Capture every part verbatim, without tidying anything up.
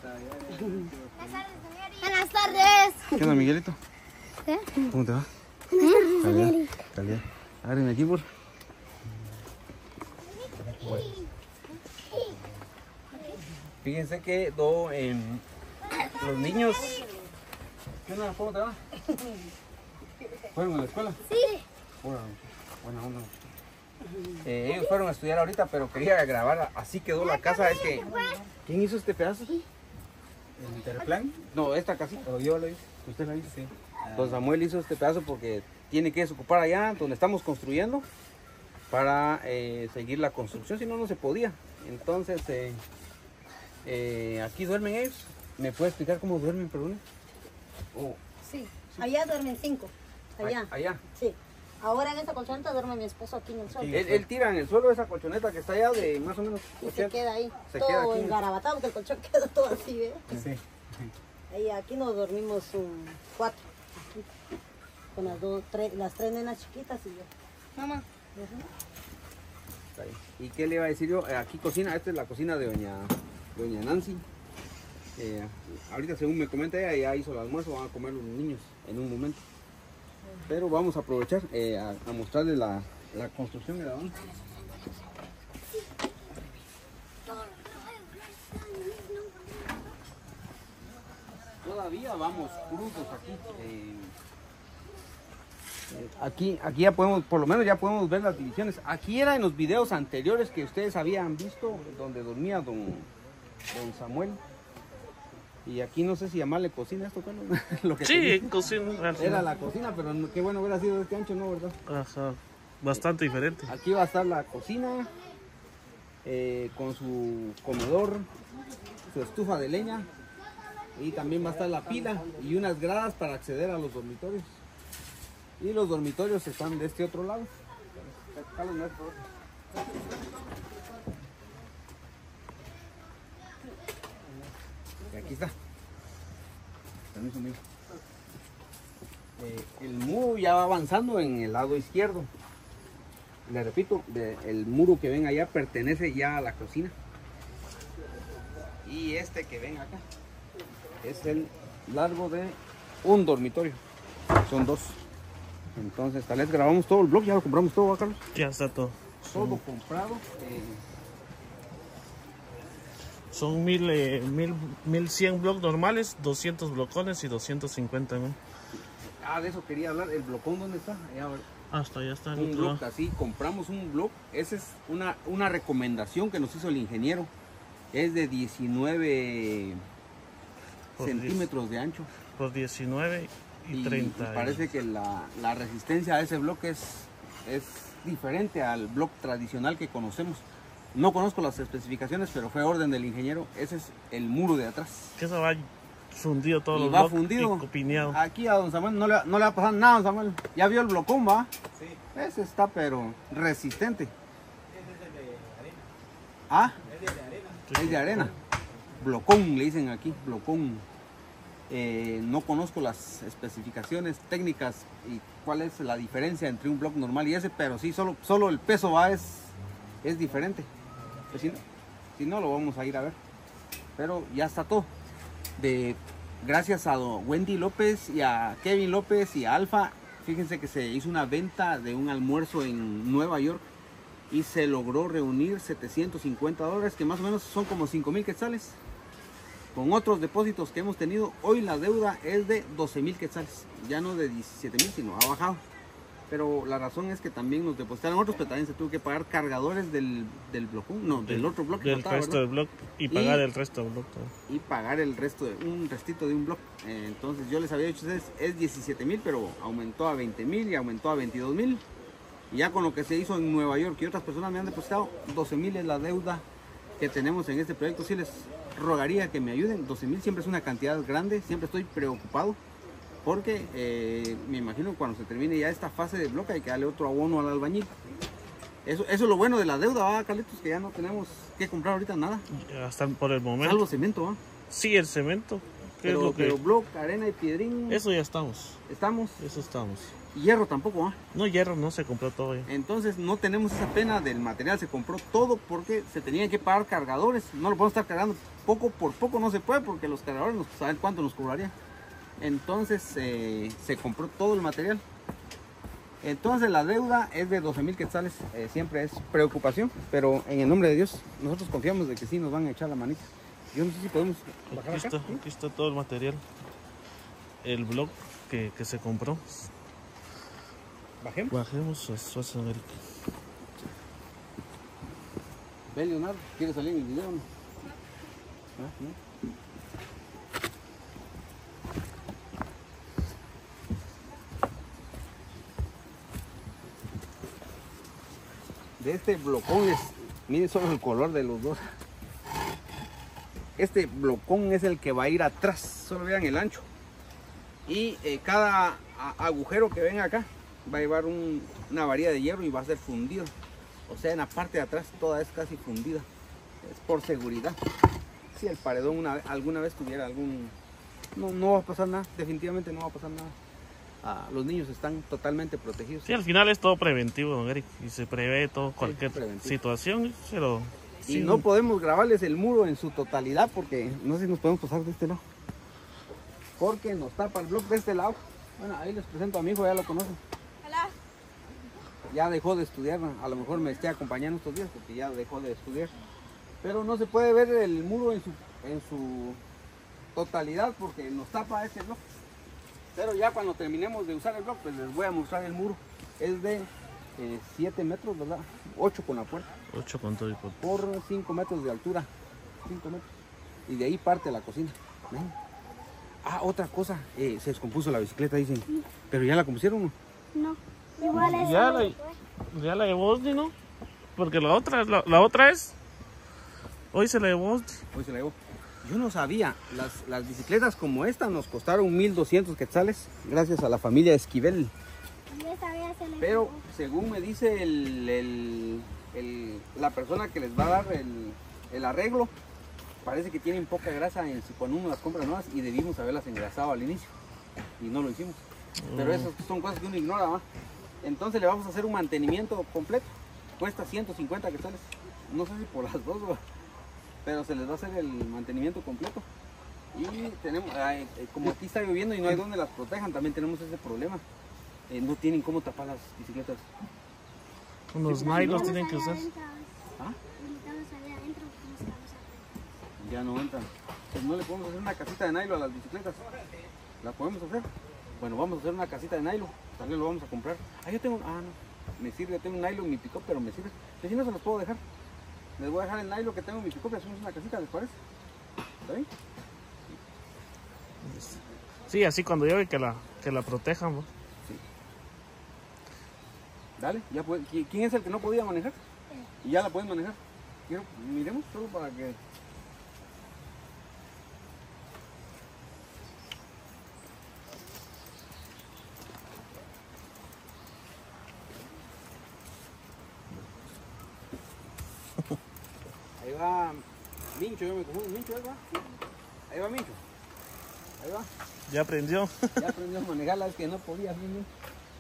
Buenas tardes. ¿Qué onda, Miguelito? ¿Eh? ¿Cómo te va? Calidad. Calidad. Ábreme aquí, por. Bueno. Fíjense que do, eh, los niños... ¿Qué onda? ¿Cómo te va? ¿Fueron a la escuela? Sí. Buena, buena onda. Eh, ellos fueron a estudiar ahorita, pero quería grabar. Así quedó la casa. Es que... ¿Quién hizo este pedazo? ¿El Interplan? No, esta casita. ¿O yo lo hice? ¿Usted la hizo? Sí. Don Samuel hizo este pedazo porque tiene que desocupar allá donde estamos construyendo para eh, seguir la construcción, si no, no se podía. Entonces, eh, eh, aquí duermen ellos. ¿Me puede explicar cómo duermen, perdón? Oh, Sí, allá duermen cinco. Allá. allá. Sí. Ahora en esta colchoneta duerme mi esposo aquí en el suelo. Él, él tira en el suelo esa colchoneta que está allá de más o menos Y se ochenta. queda ahí. Se todo queda aquí. engarabatado, porque el colchón quedó todo así, ¿ves? Sí. Ahí aquí nos dormimos un cuatro. Aquí. Con las dos, tres, las tres nenas chiquitas y yo. Mamá. Está ahí. ¿Y qué le iba a decir yo? Eh, Aquí cocina, esta es la cocina de doña, doña Nancy. Eh, ahorita según me comenta ella, ya hizo el almuerzo, van a comer los niños en un momento. Pero vamos a aprovechar eh, a, a mostrarles la, la construcción de la banda. Todavía vamos crudos aquí. Eh, eh, aquí. Aquí ya podemos, por lo menos ya podemos ver las divisiones. Aquí era en los videos anteriores que ustedes habían visto, donde dormía don, don Samuel. Y aquí no sé si llamarle cocina esto, Carlos. Lo que Sí, cocina. era la cocina, pero no, qué bueno hubiera sido este ancho, ¿no? ¿Verdad? Ajá, bastante diferente. Aquí va a estar la cocina, eh, con su comedor, su estufa de leña, y también va a estar la pila y unas gradas para acceder a los dormitorios. Y los dormitorios están de este otro lado. Carlos, ¿no? Y aquí está. Permiso, amigo. Eh, el muro ya va avanzando en el lado izquierdo. Le repito, de- el muro que ven allá pertenece ya a la cocina. Y este que ven acá es el largo de un dormitorio. Son dos. Entonces, tal vez grabamos todo el blog, ya lo compramos todo, ¿va, Carlos? Ya está todo. Todo comprado. eh, Son mil, eh, mil, mil cien bloques normales, doscientos blocones y doscientos cincuenta. ¿No? ah, de eso quería hablar. ¿El blocón dónde está? Allá, Hasta allá está el un otro blog lado. así, compramos un blog. Esa es una, una recomendación que nos hizo el ingeniero. Es de diecinueve Por centímetros de ancho. Por diecinueve y, Y, treinta. y parece que la, la resistencia a ese bloque es, es diferente al blog tradicional que conocemos. No conozco las especificaciones, pero fue orden del ingeniero. Ese es el muro de atrás. Que se va fundido todo Y el va bloque fundido. y copineado. Aquí a don Samuel no le, no le va a pasar nada, don Samuel. ¿Ya vio el blocón, va? Sí. Ese está, pero resistente. ¿Ah? Es de arena. Blocón, le dicen aquí, blocón. Eh, no conozco las especificaciones técnicas y cuál es la diferencia entre un bloque normal y ese, pero sí, solo, solo el peso va es, es diferente. Pues si, no, si no, lo vamos a ir a ver. Pero ya está todo. De, gracias a don Wendy López y a Kevin López y a Alfa, fíjense que se hizo una venta de un almuerzo en Nueva York y se logró reunir setecientos cincuenta dólares, que más o menos son como cinco mil quetzales. Con otros depósitos que hemos tenido, hoy la deuda es de doce mil quetzales, ya no de diecisiete mil, sino ha bajado. Pero la razón es que también nos depositaron otros, pero también se tuvo que pagar cargadores del, del bloque, no, del otro bloque. Del faltaba, resto ¿verdad? del bloque y pagar Y- el resto del bloque. Y pagar el resto, de un restito de un bloque. Eh, entonces yo les había dicho, es, es diecisiete mil, pero aumentó a veinte mil y aumentó a veintidós mil. Y ya con lo que se hizo en Nueva York y otras personas me han depositado, doce mil es la deuda que tenemos en este proyecto. Sí les rogaría que me ayuden. doce mil siempre es una cantidad grande, siempre estoy preocupado porque eh, me imagino que cuando se termine ya esta fase de bloque hay que darle otro abono al albañil. Eso, eso es lo bueno de la deuda, ¿va, Carlitos? Que ya no tenemos que comprar ahorita nada, Hasta por el momento. salvo cemento, ¿va? Sí, el cemento. ¿Qué es Pero, lo que...? pero block, arena y piedrín. Eso ya estamos. Estamos. Eso estamos. Y hierro tampoco, ¿ah? No, hierro no se compró todo ya. Entonces no tenemos esa pena del material, se compró todo porque se tenían que pagar cargadores. No lo podemos estar cargando poco por poco, no se puede porque los cargadores no saben cuánto nos cobrarían. Entonces eh, se compró todo el material. Entonces la deuda es de doce mil quetzales, eh, siempre es preocupación, pero en el nombre de Dios nosotros confiamos de que sí nos van a echar la manita. Yo no sé si podemos bajar Aquí acá. está, aquí está todo el material. El blog que, que se compró. Bajemos. Bajemos a Schwarzenegger. Ve, Leonardo, ¿quieres salir en el video o no? ¿Ah, no? De este blocón es, miren solo el color de los dos. Este blocón es el que va a ir atrás, solo vean el ancho. Y eh, cada a- agujero que ven acá va a llevar un- una varilla de hierro y va a ser fundido. O sea, en la parte de atrás toda es casi fundida. Es por seguridad. Si el paredón una, alguna vez tuviera algún... No, no va a pasar nada, definitivamente no va a pasar nada. Ah, los niños están totalmente protegidos. Sí, al final es todo preventivo, don Eric. Y se prevé todo, cualquier preventivo. situación. Pero Y sí, no podemos grabarles el muro en su totalidad porque no sé si nos podemos pasar de este lado. Porque nos tapa el bloque de este lado. Bueno, ahí les presento a mi hijo, ya lo conocen. Hola. Ya dejó de estudiar, a lo mejor me esté acompañando estos días porque ya dejó de estudiar. Pero no se puede ver el muro en su, en su totalidad porque nos tapa este bloque. Pero ya cuando terminemos de usar el bloque, pues les voy a mostrar el muro. Es de siete metros, ¿verdad? ocho con la puerta. ocho con todo y por... Por cinco metros de altura. cinco metros. Y de ahí parte la cocina. ¿Ven? Ah, otra cosa. eh, se descompuso la bicicleta, dicen. Pero ya la compusieron, ¿no? No. Igual es. Ya la, ya la llevó Osni, ¿no? Porque la otra, la, la otra es... Hoy se la llevó Osni. Hoy se la llevó. Yo no sabía. Las, las bicicletas como esta nos costaron mil doscientos quetzales. Gracias a la familia Esquivel. Yo sabía se le Pero según me dice el, el- el- la persona que les va a dar el, el arreglo, parece que tienen poca grasa en su, cuando uno las compra nuevas y debimos haberlas engrasado al inicio. Y no lo hicimos. Pero esas son cosas que uno ignora, ¿va? Entonces le vamos a hacer un mantenimiento completo. Cuesta ciento cincuenta quetzales. No sé si por las dos, ¿va? Pero se les va a hacer el mantenimiento completo. Y tenemos, ay, eh, como aquí está lloviendo y no hay donde las protejan, también tenemos ese problema. Eh, no tienen cómo tapar las bicicletas. Unos nylons tienen que usar. ¿Ah? adentro. Ya no entran. Pues no le podemos hacer una casita de nylon a las bicicletas. ¿La podemos hacer? Bueno, vamos a hacer una casita de nylon. También lo vamos a comprar. Ah, yo tengo... Ah, no. Me sirve. Tengo un nylon en mi pick-up, pero me sirve. Pero si no se los puedo dejar. Les voy a dejar el nylon que tengo en mi pick-up y hacemos una casita, ¿les parece? ¿Está bien? Sí, así cuando llueve que la, que la protejan, ¿no? Dale, ya puede. ¿Qui- ¿Quién es el que no podía manejar? Y ya la pueden manejar. Quiero, miremos solo para que... Ahí va Mincho, yo me confundo. Mincho, ahí va. Ahí va Mincho. Ahí va. Ya aprendió. Ya aprendió a manejarla, es que no podía. Bien, bien.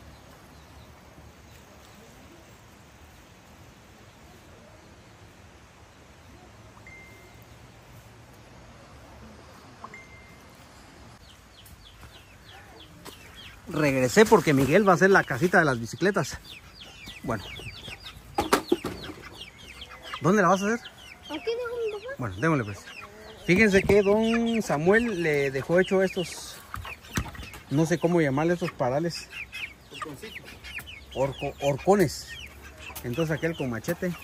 Regresé porque Miguel va a hacer la casita de las bicicletas. Bueno. ¿Dónde la vas a hacer? Aquí dijo mi papá. Bueno, démosle pues. Fíjense que don Samuel le dejó hecho estos, no sé cómo llamarle, estos parales. Orco, horcones. Entonces aquel con machete.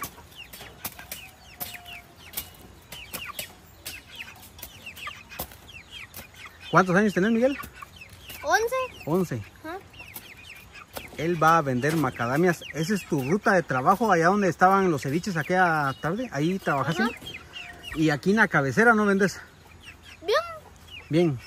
¿Cuántos años tenés, Miguel? Once. once. Ajá. Él va a vender macadamias. ¿Esa es tu ruta de trabajo allá donde estaban los ceviches aquella tarde? ¿Ahí trabajaste? Ajá. ¿Y aquí en la cabecera no vendes? Bien. Bien.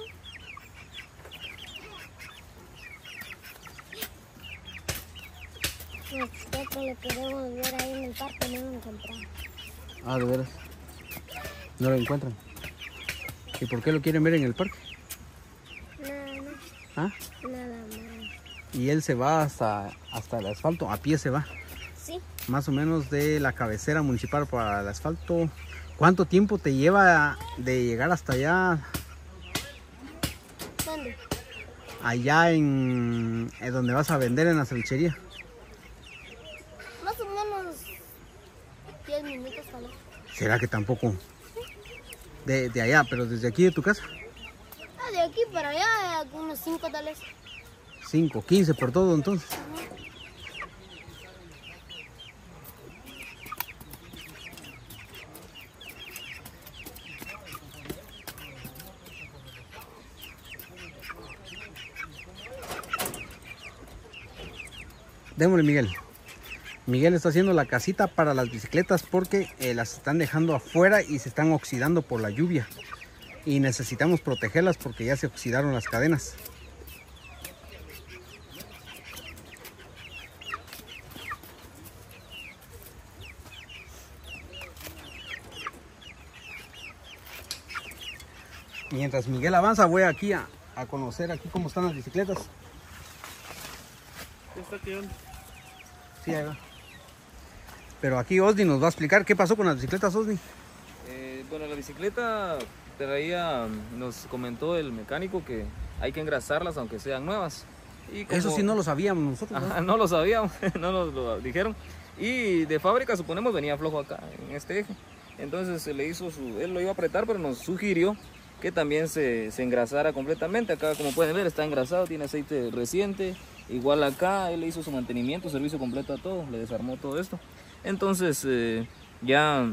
Nosotros le queremos ver ahí en el parque, no lo encontramos. Ah, de veras. No lo encuentran. ¿Y por qué lo quieren ver en el parque? Nada más. ¿Ah? Nada más. Y él se va hasta, hasta el asfalto, a pie se va. Sí. Más o menos de la cabecera municipal para el asfalto. ¿Cuánto tiempo te lleva de llegar hasta allá? ¿Dónde? Allá en, en donde vas a vender en la cevichería. Más o menos diez minutos tal vez. ¿Será que tampoco? De, de allá, pero desde aquí de tu casa. Ah, de aquí para allá, unos cinco tal vez. cinco, quince por todo entonces. Démosle, Miguel. Miguel está haciendo la casita para las bicicletas porque eh, las están dejando afuera y se están oxidando por la lluvia. Y necesitamos protegerlas porque ya se oxidaron las cadenas. Mientras Miguel avanza, voy aquí a, a conocer aquí cómo están las bicicletas. Está aquí, ¿dónde? Sí, ahí va. Pero aquí Osni nos va a explicar qué pasó con las bicicletas, Osni. Eh, bueno, la bicicleta traía, nos comentó el mecánico que hay que engrasarlas aunque sean nuevas. Y como- Eso sí no lo sabíamos nosotros. ¿no? Ajá, no lo sabíamos, no nos lo dijeron. Y de fábrica, suponemos, venía flojo acá, en este eje. Entonces se le hizo su, él lo iba a apretar, pero nos sugirió que también se, se engrasara completamente. Acá, como pueden ver, está engrasado, tiene aceite reciente. Igual acá, él le hizo su mantenimiento, servicio completo a todo, le desarmó todo esto. Entonces, eh, ya,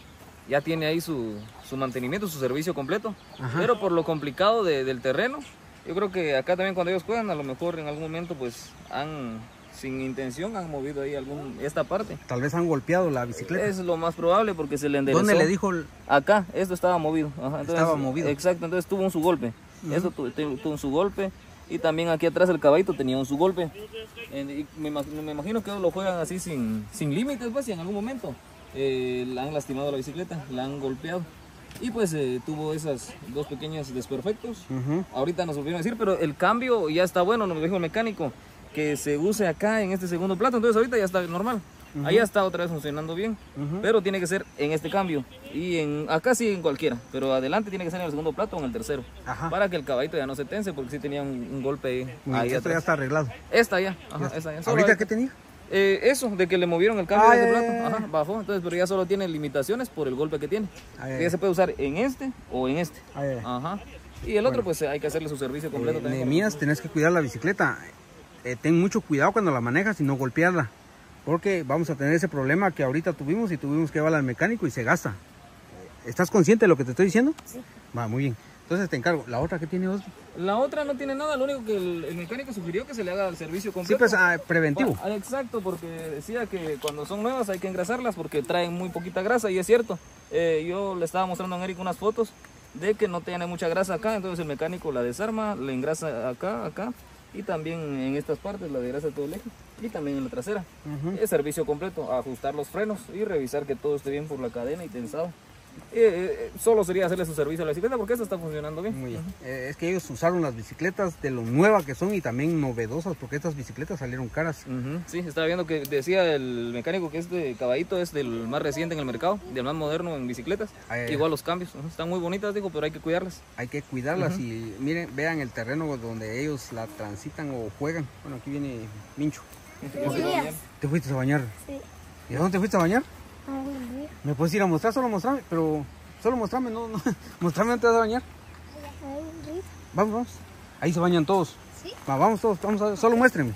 ya tiene ahí su, su mantenimiento, su servicio completo. Ajá. Pero por lo complicado de- del terreno, yo creo que acá también cuando ellos juegan, a lo mejor en algún momento, pues, han, sin intención, han movido ahí algún, esta parte. Tal vez han golpeado la bicicleta. Es lo más probable porque se le enderezó. ¿Dónde le dijo? el- Acá, esto estaba movido. Ajá, entonces, Estaba movido. Exacto, entonces tuvo un su golpe. Esto tu- tu- tuvo un su golpe. Y también aquí atrás el caballito tenía un su golpe. En- y me, imag- me imagino que ellos lo juegan así sin, sin límites, pues, y en algún momento eh, la han lastimado la bicicleta, la han golpeado. Y pues eh, tuvo esas dos pequeños desperfectos. Ujú. Ahorita nos volvieron a decir, pero el cambio ya está bueno, nos lo dijo el mecánico, que se use acá en este segundo plato. Entonces ahorita ya está normal. Ahí está otra vez funcionando bien, Ujú. pero tiene que ser en este cambio. Y en acá sí en cualquiera, pero adelante tiene que ser en el segundo plato o en el tercero. Ajá. Para que el caballito ya no se tense, porque sí tenía un, un golpe ahí, Muy ahí bien, esto ya atrás. está arreglado. Esta ya, ajá, esta ya. Solo ¿Ahorita hay- qué tenía? eh, eso, de que le movieron el cambio Ah, de ese ya, plato, ya, ya. ajá, bajó, entonces, pero ya solo tiene limitaciones por el golpe que tiene. Ah, ya, Ya ya. se puede usar en este o en este. Ah, ya, ya. Ajá. Y el otro, pues hay que hacerle su servicio completo Eh, también. Nehemías, tenés que cuidar la bicicleta. Eh, ten mucho cuidado cuando la manejas y no golpearla. Porque vamos a tener ese problema que ahorita tuvimos y tuvimos que llevarla al mecánico y se gasta. Eh, ¿Estás consciente de lo que te estoy diciendo? Sí. Va, muy bien. Entonces te encargo. ¿La otra que tiene Osni? La otra no tiene nada, lo único que el, el mecánico sugirió que se le haga el servicio Sí, completo. pues ah, preventivo. Ah, exacto, porque decía que cuando son nuevas hay que engrasarlas porque traen muy poquita grasa y es cierto. Eh, yo le estaba mostrando a Eric unas fotos de que no tiene mucha grasa acá, entonces el mecánico la desarma, le engrasa acá, acá y también en estas partes la desgrasa todo el eje y también en la trasera. Ujú. Es servicio completo, ajustar los frenos y revisar que todo esté bien por la cadena y tensado. Eh, eh, solo sería hacerle su servicio a la bicicleta porque esta está funcionando bien. Muy bien. Eh, es que ellos usaron las bicicletas de lo nuevas que son y también novedosas porque estas bicicletas salieron caras. Ujú, sí, estaba viendo que decía el mecánico que este caballito es del más reciente en el mercado, del más moderno en bicicletas. Ah, ya, ya. Igual los cambios, ujú, están muy bonitas, digo, pero hay que cuidarlas. Hay que cuidarlas y miren, vean el terreno donde ellos la transitan o juegan. Bueno, aquí viene Mincho. Buenos días. ¿Te fuiste a bañar? Sí. ¿Y a dónde te fuiste a bañar? Ah, buenos días. ¿Me puedes ir a mostrar? Solo mostrame, pero solo mostrame, no, no. Mostrame dónde te vas a bañar. Ay, Rita. Vamos, vamos. Ahí se bañan todos. Sí. Va, vamos todos, vamos a, solo muéstrenme.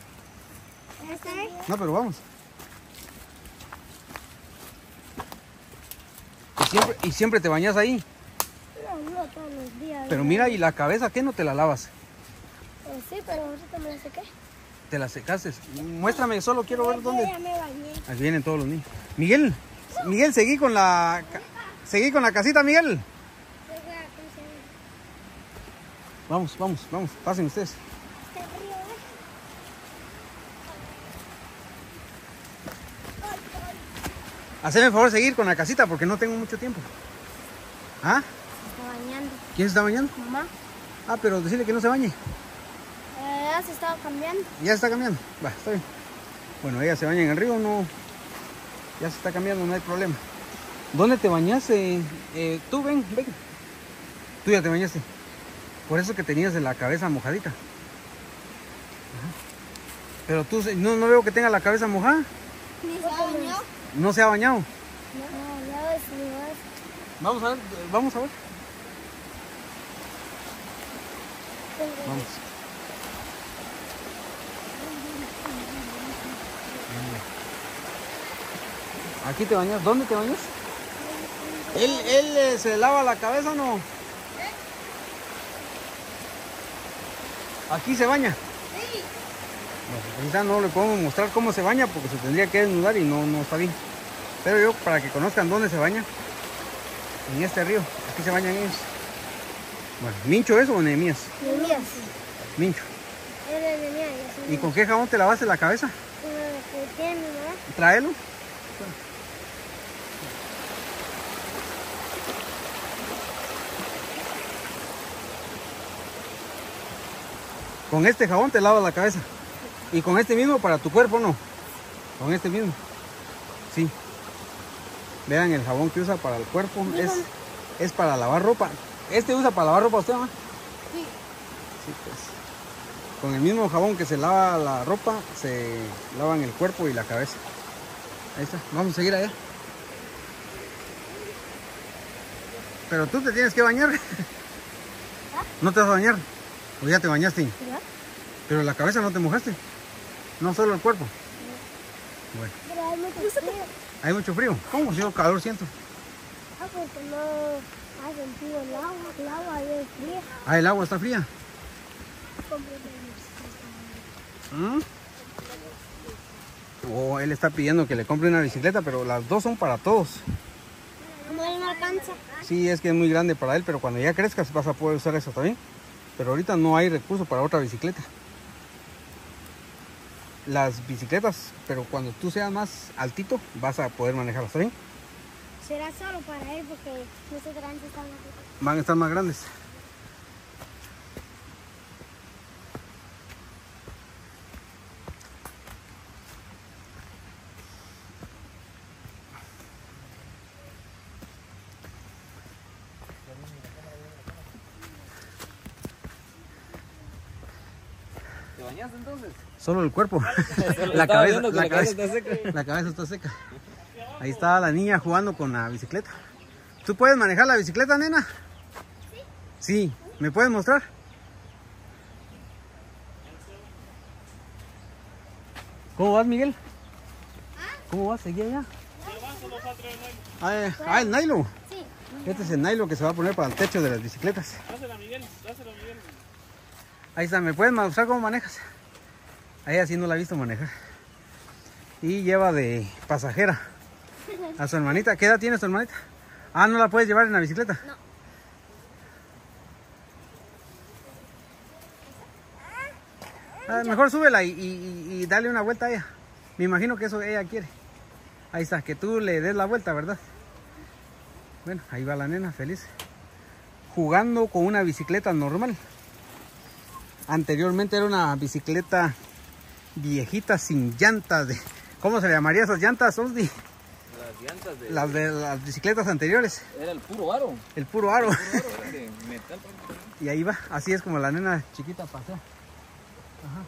¿Está ahí? No, pero vamos. Y siempre, y siempre te bañas ahí. No, no todos los días. Pero mira, ¿y la cabeza qué no te la lavas? Eh, sí, pero ahorita me la sequé. Te la secaste. Muéstrame, solo quiero ver dónde. Ya me bañé. Aquí vienen todos los niños. Miguel, Miguel, seguí con la ca- seguí con la casita, Miguel. Vamos, vamos, vamos, pasen ustedes. Haceme el favor de seguir con la casita porque no tengo mucho tiempo. ¿Ah? está bañando. ¿Quién se está bañando? Mamá, Ah, pero decirle que no se bañe. eh, ya se estaba cambiando. Ya se está cambiando. Va, está bien. Bueno, ella se baña en el río, no. Ya se está cambiando, no hay problema. ¿Dónde te bañaste? Eh, tú ven, ven. Tú ya te bañaste. Por eso que tenías la cabeza mojadita. Ajá. Pero tú no, no veo que tenga la cabeza mojada. ¿Ni se bañó? No se ha bañado. No, ya ves, ni ves. Vamos a ver, vamos a ver. Vamos. Aquí te bañas. ¿Dónde te bañas? ¿Él, él eh, se lava la cabeza o no? ¿Aquí se baña? Sí. Bueno, ahorita no le podemos mostrar cómo se baña porque se tendría que desnudar y no, no está bien. Pero yo, para que conozcan dónde se baña, en este río, aquí se bañan ellos. Bueno, ¿Mincho eso o Nehemías? Nehemías. Mincho. Él es Nehemías. ¿Y con qué jabón te lavaste la cabeza? Con el que tiene, ¿verdad? Tráelo. Con este jabón te lavas la cabeza. Y con este mismo para tu cuerpo, ¿no? Con este mismo. Sí. Vean el jabón que usa para el cuerpo. Es, es para lavar ropa. ¿Este usa para lavar ropa usted, mamá? Sí. Sí, pues. Con el mismo jabón que se lava la ropa, se lavan el cuerpo y la cabeza. Ahí está. Vamos a seguir allá. Pero tú te tienes que bañar. ¿No te vas a bañar? ¿O ya te bañaste? ¿Ya? Pero la cabeza no te mojaste. No solo el cuerpo. Bueno. Pero hay mucho frío. Hay mucho frío. ¿Cómo? Si yo calor siento. Ah, porque no ha sentido el agua. El agua es fría. Ah, el agua está fría. ¿Mm? Oh, él está pidiendo que le compre una bicicleta, pero las dos son para todos. No, él no alcanza. Sí, es que es muy grande para él, pero cuando ya crezcas vas a poder usar eso también. Pero ahorita no hay recurso para otra bicicleta. Las bicicletas, pero cuando tú seas más altito, vas a poder manejarlas, ¿está bien? Será solo para él porque nuestros grandes están aquí. Van a estar más grandes. ¿Te bañaste entonces? Solo el cuerpo. Solo la, estaba cabeza, viendo que la, la cabeza, cabeza está seca. la cabeza está seca. Ahí está la niña jugando con la bicicleta. ¿Tú puedes manejar la bicicleta, nena? Sí. Sí. ¿Me puedes mostrar? ¿Cómo vas, Miguel? ¿Cómo vas? ¿Seguí allá? Ah, eh, ah, el nylon. Sí. Este es el nylon que se va a poner para el techo de las bicicletas. Dásela, Miguel, dásela, Miguel. Ahí está, ¿me puedes mostrar cómo manejas? Ahí así no la he visto manejar. Y lleva de pasajera a su hermanita. ¿Qué edad tiene su hermanita? Ah, ¿no la puedes llevar en la bicicleta? No. Ah, mejor súbela y, y, y dale una vuelta a ella. Me imagino que eso ella quiere. Ahí está, que tú le des la vuelta, ¿verdad? Bueno, ahí va la nena, feliz. Jugando con una bicicleta normal. Anteriormente era una bicicleta viejita sin llantas. De, ¿cómo se le llamaría esas llantas, Osdi? Las llantas de... Las de las bicicletas anteriores. Era el puro aro. El puro aro. El puro aro era de metal. Y ahí va, así es como la nena chiquita pasea. Ajá.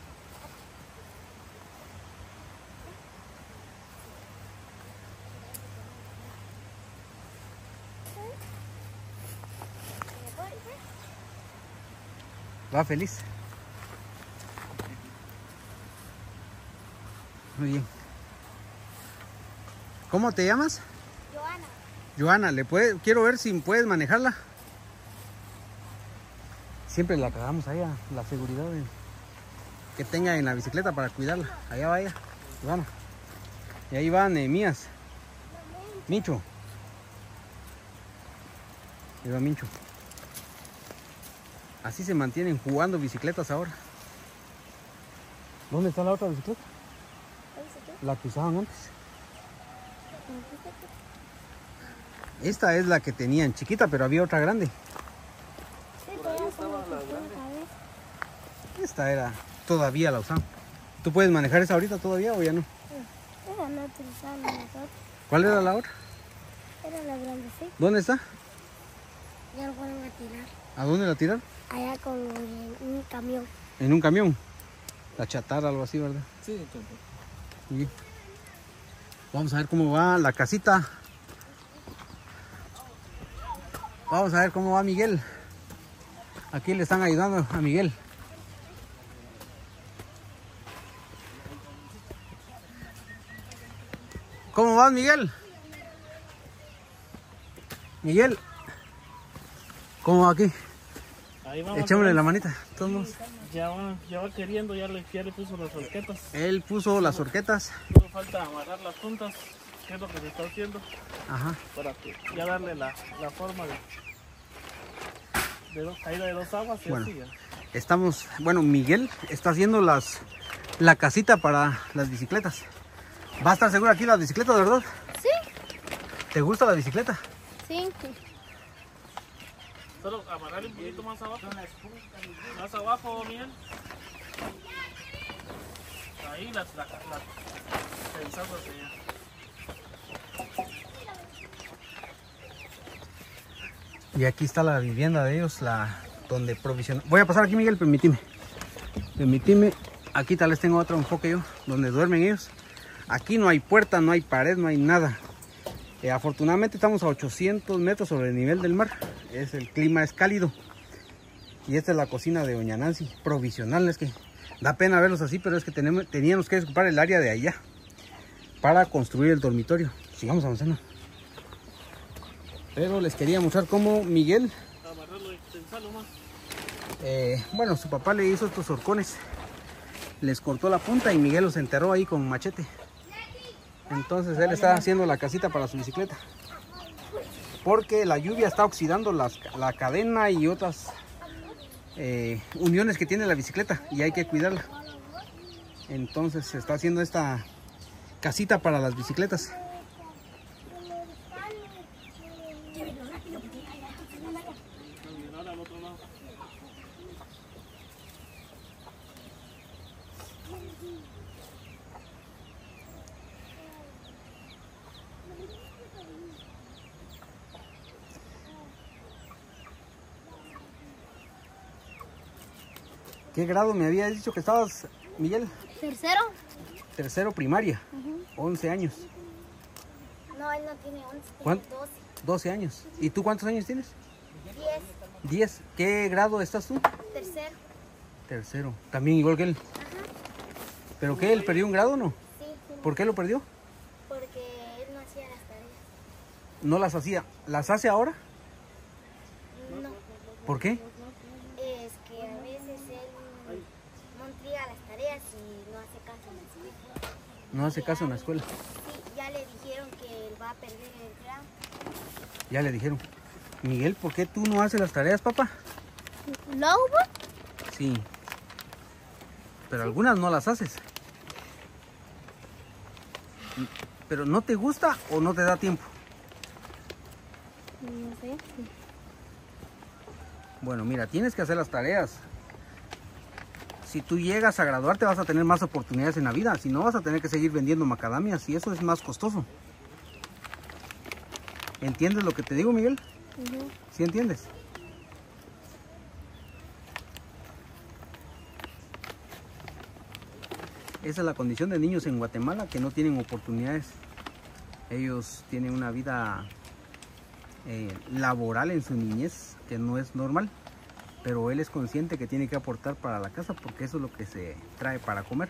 Va feliz. Muy bien. ¿Cómo te llamas? Joana. Joana, ¿le puede, quiero ver si puedes manejarla. Siempre la cagamos allá, la seguridad de, que tenga en la bicicleta para cuidarla. Allá va ella, Joana. Y ahí va Nehemías. Mincho. Ahí va Mincho. Así se mantienen jugando bicicletas ahora. ¿Dónde está la otra bicicleta? La que usaban antes. Esta es la que tenían chiquita, pero había otra grande. Sí, todavía estaba la grande. Esta era, todavía la usamos. ¿Tú puedes manejar esa ahorita todavía o ya no? Era no utilizaba nosotros. ¿Cuál era la otra? Era la grande, sí. ¿Dónde está? Ya lo fueron a tirar. ¿A dónde la tiraron? Allá con un camión. En un camión. La chatarra, algo así, ¿verdad? Sí, Y vamos a ver cómo va la casita. Vamos a ver cómo va Miguel. Aquí le están ayudando a Miguel. ¿Cómo vas, Miguel? Miguel, ¿cómo va aquí? Ahí vamos. Echémosle la manita, todos modos. Ya va, ya va queriendo, ya le, ya le puso las horquetas. Él puso las horquetas. Solo falta amarrar las puntas, que es lo que se está haciendo, Ajá. para que ya darle la, la forma de, de dos, caída de dos aguas y Bueno. así ya. Estamos, bueno, Miguel está haciendo las la casita para las bicicletas. ¿Va a estar segura aquí las bicicletas, verdad? Sí. ¿Te gusta la bicicleta? Sí. Solo amarrarle un poquito más abajo. Más abajo, Miguel. Ahí las, las, las pensando hacia allá. Y aquí está la vivienda de ellos, la donde provisionan. Voy a pasar aquí, Miguel, permíteme. Permíteme. Aquí tal vez tengo otro enfoque yo, donde duermen ellos. Aquí no hay puerta, no hay pared, no hay nada. Eh, afortunadamente estamos a ochocientos metros sobre el nivel del mar. Es, el clima es cálido. Y esta es la cocina de doña Nancy, provisional. Es que da pena verlos así, pero es que tenemos, teníamos que ocupar el área de allá para construir el dormitorio. Sigamos avanzando. Pero les quería mostrar cómo Miguel, Amarrarlo y tensarlo más. eh, bueno, su papá le hizo estos horcones. Les cortó la punta y Miguel los enterró ahí con machete. Entonces él está haciendo la casita para su bicicleta. Porque la lluvia está oxidando las, la cadena y otras eh, uniones que tiene la bicicleta. Y hay que cuidarla. Entonces se está haciendo esta casita para las bicicletas. ¿Qué grado me habías dicho que estabas, Miguel? ¿Tercero? Tercero primaria, once años. No, él no tiene once, tiene ¿Cuánto? doce. doce años. ¿Y tú cuántos años tienes? diez. diez. ¿Qué grado estás tú? Tercero. Tercero. También igual que él. ¿Pero qué? ¿Él perdió un grado o no? Sí, sí, ¿Por qué lo perdió? porque él no hacía las tareas. No las hacía. ¿Las hace ahora? No. ¿Por qué? Es que a veces él no entrega las tareas y no hace caso en la escuela. No hace caso en la escuela. Sí, ya le dijeron que él va a perder el grado. Ya le dijeron. Miguel, ¿por qué tú no haces las tareas, papá? ¿No hubo? Sí. Pero algunas no las haces. ¿Pero no te gusta o no te da tiempo? No sé. Bueno, mira, tienes que hacer las tareas. Si tú llegas a graduarte vas a tener más oportunidades en la vida. Si no, vas a tener que seguir vendiendo macadamias y eso es más costoso. ¿Entiendes lo que te digo, Miguel? Uh-huh. ¿Sí entiendes? Esa es la condición de niños en Guatemala que no tienen oportunidades. Ellos tienen una vida eh, laboral en su niñez que no es normal, pero él es consciente que tiene que aportar para la casa porque eso es lo que se trae para comer.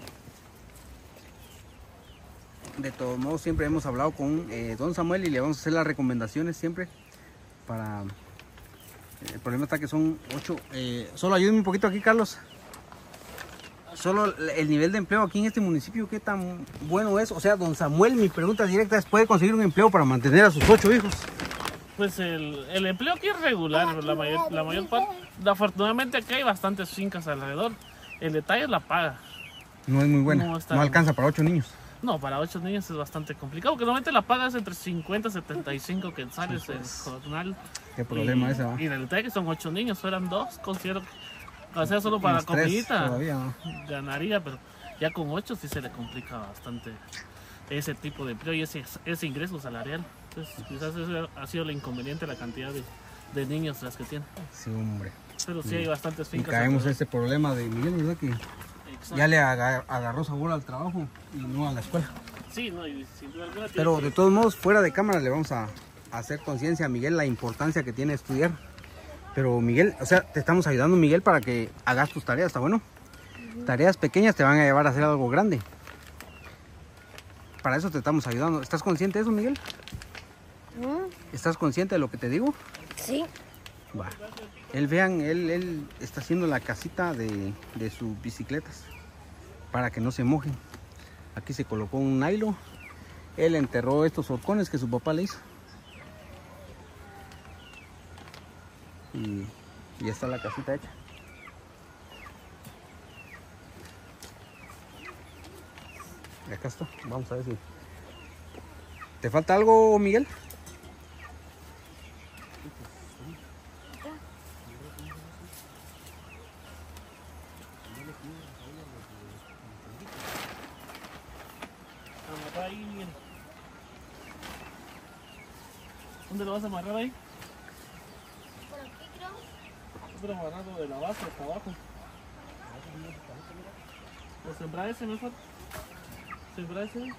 De todos modos, siempre hemos hablado con eh, don Samuel y le vamos a hacer las recomendaciones siempre para... El problema está que son ocho... Eh, solo ayúdenme un poquito aquí, Carlos. Solo el nivel de empleo aquí en este municipio, ¿qué tan bueno es? O sea, don Samuel, mi pregunta directa es, ¿puede conseguir un empleo para mantener a sus ocho hijos? Pues el, el empleo aquí es regular, la mayor, la mayor parte. Afortunadamente aquí hay bastantes fincas alrededor. El detalle es la paga. No es muy buena, No no, está- alcanza para ocho niños. No, para ocho niños es bastante complicado, porque normalmente la paga es entre cincuenta y setenta y cinco quetzales el jornal. Qué problema y, ese, ¿va? Y en el detalle que son ocho niños, fueran dos, considero que, o sea, solo para Unos tres comidita todavía, ¿no? ganaría, pero ya con ocho sí se le complica bastante ese tipo de empleo y ese, ese ingreso salarial. Entonces, quizás ese ha sido el inconveniente, la cantidad de, de niños las que tienen. Sí, hombre. Pero sí hay bastantes Y fincas. caemos en alrededor. ese problema de Miguel, ¿verdad? Que Exacto. ya le aga- agarró sabor al trabajo y no a la escuela. Sí, no, y sin duda alguna tiene Pero que- de todos modos, fuera de cámara le vamos a hacer conciencia a Miguel la importancia que tiene estudiar. Pero Miguel, o sea, te estamos ayudando, Miguel, para que hagas tus tareas, ¿está bueno? Tareas pequeñas te van a llevar a hacer algo grande. Para eso te estamos ayudando. ¿Estás consciente de eso, Miguel? ¿Mm? ¿Estás consciente de lo que te digo? Sí. Va. Él, vean, él, él está haciendo la casita de, de sus bicicletas para que no se mojen. Aquí se colocó un nylon. Él enterró estos horcones que su papá le hizo. Y ya está la casita hecha. Y acá está. Vamos a ver si... ¿Te falta algo, Miguel? Amarrar ahí, Miguel. ¿Dónde lo vas a amarrar ahí? Por aquí creo. Pero amarrado de la base hasta abajo. ¿O sembrar ese mejor? ¿Sembrar ese?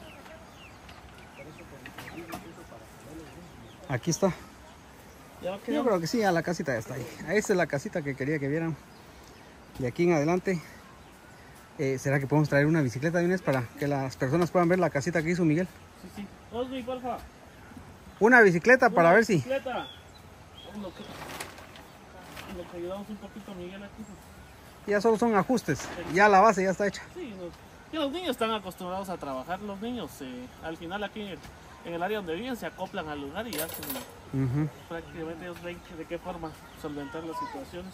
Aquí está. Ya va a Yo quedar. creo que sí, a la casita ya está ahí. Esta es la casita que quería que vieran. De aquí en adelante, eh, ¿será que podemos traer una bicicleta de una vez para que las personas puedan ver la casita que hizo Miguel? Sí, sí. Osmi, porfa. Una bicicleta para Una ver si... bicicleta. En lo que, en lo que ayudamos un poquito a Miguel aquí. Pues. Ya solo son ajustes. Ya la base ya está hecha. Sí, los, y los niños están acostumbrados a trabajar. Los niños, eh, al final aquí en el, en el área donde viven, se acoplan al lugar y ya se, Ujú. prácticamente ellos ven que- de qué forma solventar las situaciones.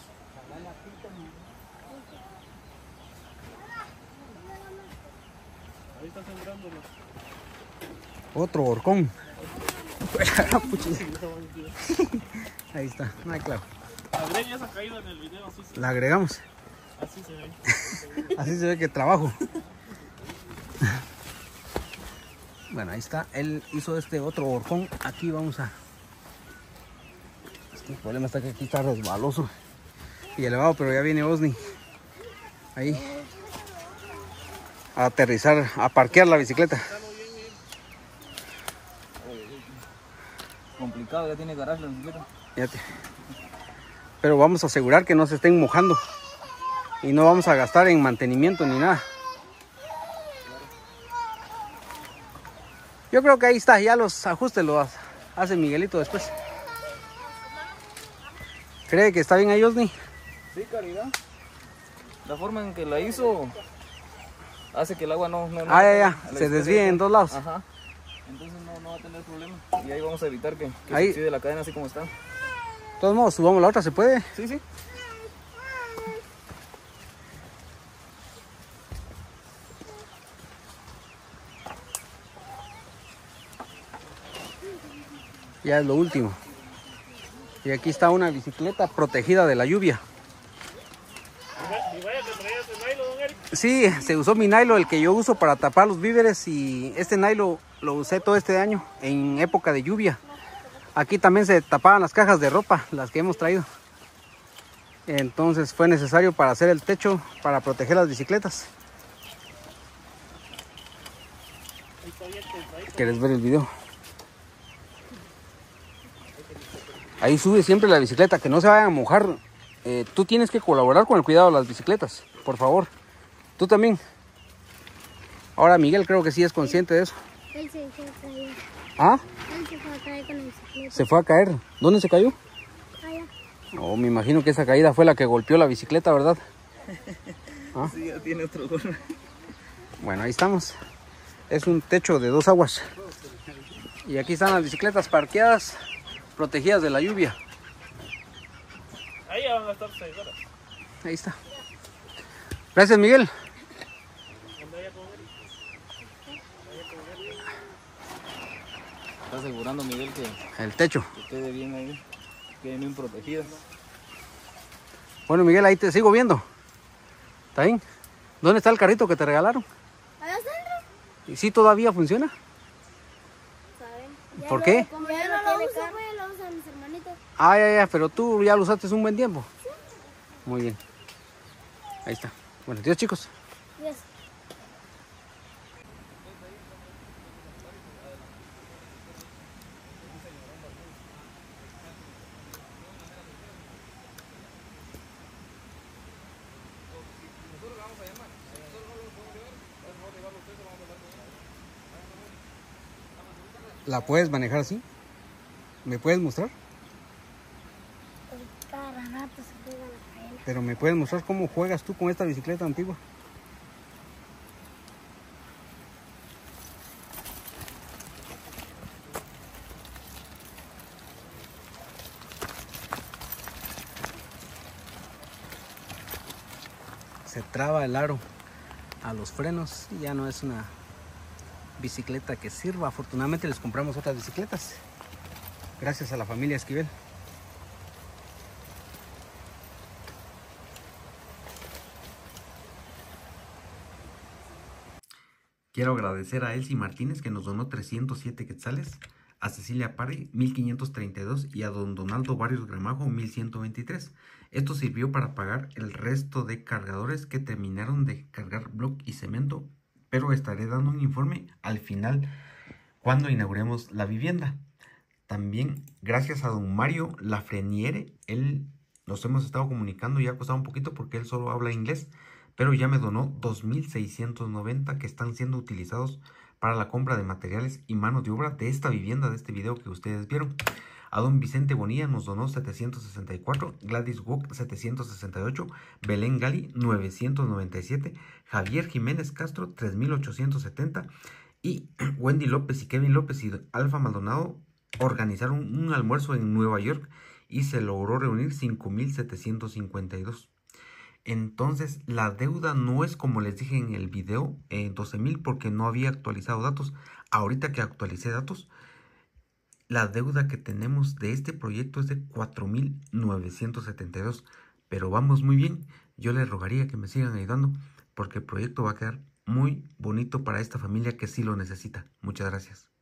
Ahí está sembrando los... Otro horcón. Ahí está, no hay claro. Agregue esa caída en el video, así se, La agregamos. así se ve. Así se ve que trabajo. Bueno, ahí está. Él hizo este otro horcón. Aquí vamos a... Este, el problema está que aquí está resbaloso y elevado, pero ya viene Osni ahí a aterrizar, a parquear la bicicleta. Complicado, ya tiene garaje la bicicleta. Fíjate. Pero vamos a asegurar que no se estén mojando y no vamos a gastar en mantenimiento ni nada. Yo creo que ahí está, ya los ajustes los hace Miguelito después. ¿Cree que está bien ahí, Osni? Sí, Caridad. La forma en que la hizo hace que el agua no... no, no Ah, ya, a la ya, se bicicleta. desvíe en dos lados. Ajá. Entonces no, no va a tener problema. Y ahí vamos a evitar que, que Ahí. se oxide la cadena así como está. De todos modos, subamos la otra, ¿se puede? Sí, sí. Ya es lo último. Y aquí está una bicicleta protegida de la lluvia. Y vaya que traía ese nylon, don Eric. Sí, se usó mi nylon, el que yo uso para tapar los víveres, y este nylon lo usé todo este año en época de lluvia. Aquí también se tapaban las cajas de ropa, las que hemos traído. Entonces fue necesario para hacer el techo, para proteger las bicicletas. ¿Quieres ver el video? Ahí sube siempre la bicicleta, que no se vayan a mojar. Eh, tú tienes que colaborar con el cuidado de las bicicletas, por favor. Tú también. Ahora Miguel creo que sí es consciente de eso. Él se fue a caer. ¿Ah? Él se fue a caer con la bicicleta. Se fue a caer. ¿Dónde se cayó? Allá. Oh, me imagino que esa caída fue la que golpeó la bicicleta, ¿verdad? ¿Ah? Sí, ya tiene otro gorro. Bueno, ahí estamos. Es un techo de dos aguas. Y aquí están las bicicletas parqueadas, protegidas de la lluvia. Ahí ya van a estar seis horas. Ahí está. Gracias, Miguel. Cuando haya con Eric. está asegurando Miguel que, El techo. que quede bien ahí, que quede bien protegido. Bueno, Miguel, ahí te sigo viendo. ¿Está bien? ¿Dónde está el carrito que te regalaron? Allá adentro. ¿Y sí todavía funciona? ¿Saben? ¿Por qué? Como ya no lo uso, pues lo usan mis hermanitos. Ah, ya, ya, pero tú ya lo usaste un buen tiempo. Sí. Muy bien. Ahí está. Bueno, adiós, chicos. Yes. ¿La puedes manejar así? ¿Me puedes mostrar? Cada rato se pega la cadena. Pero ¿me puedes mostrar cómo juegas tú con esta bicicleta antigua? Se traba el aro a los frenos y ya no es una bicicleta que sirva. Afortunadamente les compramos otras bicicletas gracias a la familia Esquivel. Quiero agradecer a Elsie Martínez que nos donó trescientos siete quetzales, a Cecilia Pare mil quinientos treinta y dos y a don Donaldo Barrios Gramajo mil ciento veintitrés. Esto sirvió para pagar el resto de cargadores que terminaron de cargar bloque y cemento, pero estaré dando un informe al final cuando inauguremos la vivienda. También gracias a don Mario Lafreniere, él nos hemos estado comunicando y ha costado un poquito porque él solo habla inglés, pero ya me donó dos mil seiscientos noventa que están siendo utilizados para la compra de materiales y mano de obra de esta vivienda, de este video que ustedes vieron. A don Vicente Bonilla nos donó setecientos sesenta y cuatro, Gladys Wok setecientos sesenta y ocho, Belén Gali novecientos noventa y siete, Javier Jiménez Castro tres mil ochocientos setenta y Wendy López y Kevin López y Alfa Maldonado organizaron un almuerzo en Nueva York y se logró reunir cinco mil setecientos cincuenta y dos. Entonces la deuda no es como les dije en el video, eh, doce mil porque no había actualizado datos. Ahorita que actualicé datos, la deuda que tenemos de este proyecto es de cuatro mil novecientos setenta y dos. Pero vamos muy bien. Yo les rogaría que me sigan ayudando porque el proyecto va a quedar muy bonito para esta familia que sí lo necesita. Muchas gracias.